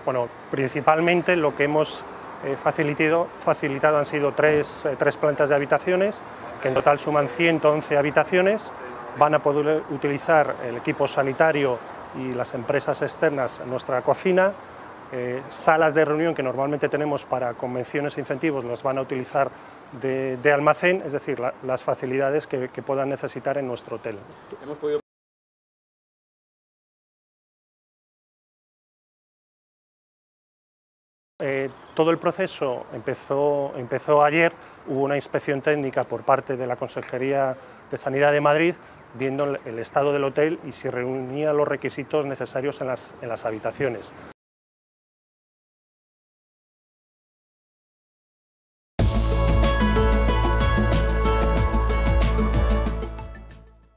Bueno, principalmente lo que hemos facilitado han sido tres plantas de habitaciones, que en total suman 111 habitaciones. Van a poder utilizar el equipo sanitario y las empresas externas en nuestra cocina. Salas de reunión que normalmente tenemos para convenciones e incentivos las van a utilizar de almacén, es decir, las facilidades que puedan necesitar en nuestro hotel. Todo el proceso empezó ayer, hubo una inspección técnica por parte de la Consejería de Sanidad de Madrid, viendo el estado del hotel y si reunía los requisitos necesarios en las habitaciones.